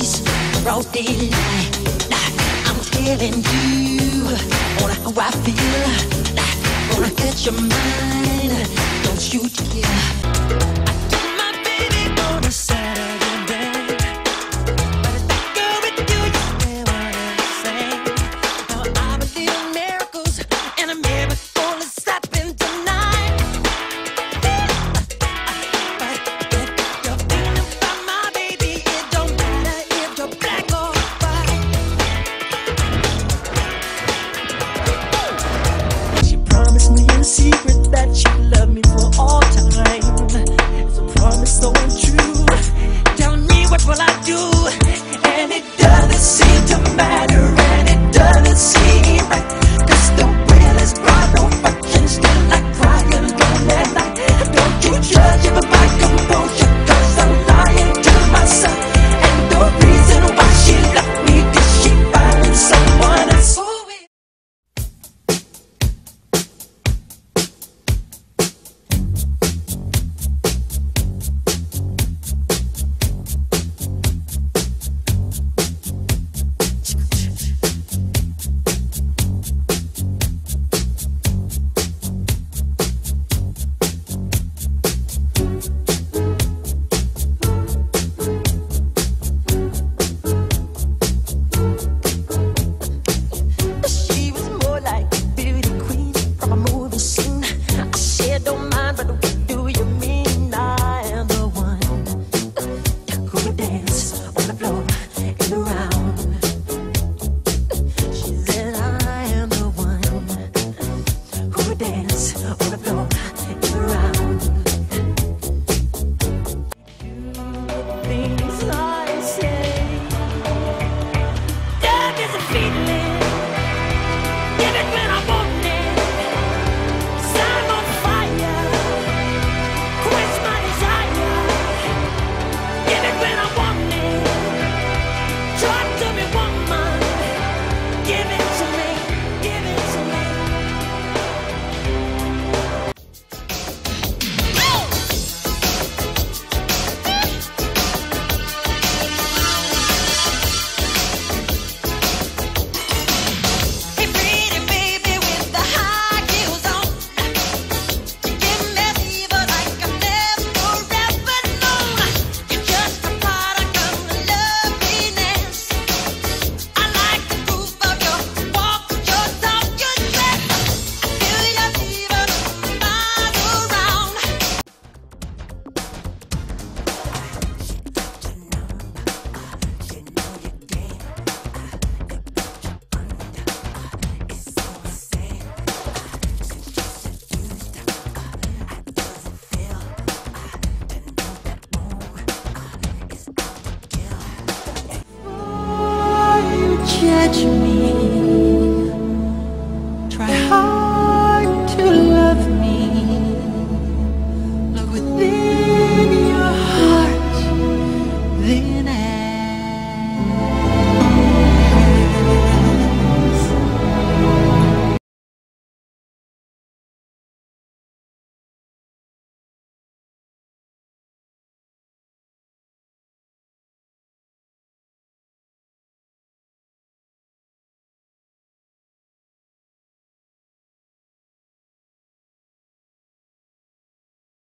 face, broad daylight. I'm telling you on how I feel. Gonna get your mind, don't you dare. I took my baby on a Saturday day, but if I go with you, you say what I say. Now I believe in miracles, and a miracle is happening tonight. But if you're thinking about my baby, it don't matter if you're black or white. She promised me in secret that she'd love me for all time. It's a promise so untrue. Telling me what will I do, and it doesn't seem to matter, and it doesn't seem right. 'Cause the will is gone, no fucking still like crying alone at night. Don't you judge me by my composure, 'cause I'm lying to myself. And the reason why she left me, 'cause she finding someone else. She was more like a beauty queen from a movie scene. I said, don't mind, but what do you mean? I am the one who would dance on the floor and around. She said, I am the one who would dance on the floor and around. Things I say, love is a feeling. Give it when I want it. 'Cause I'm on fire. Quench my desire. Give it when I want it. Talk to me, woman. Give it to me. Give it to me. Hey, pretty baby with the high heels on. You give me fever like I've never ever known. You're just a product of loveliness. I like the groove of your walk, your talk, your dress. I feel your fever miles around. You judge me.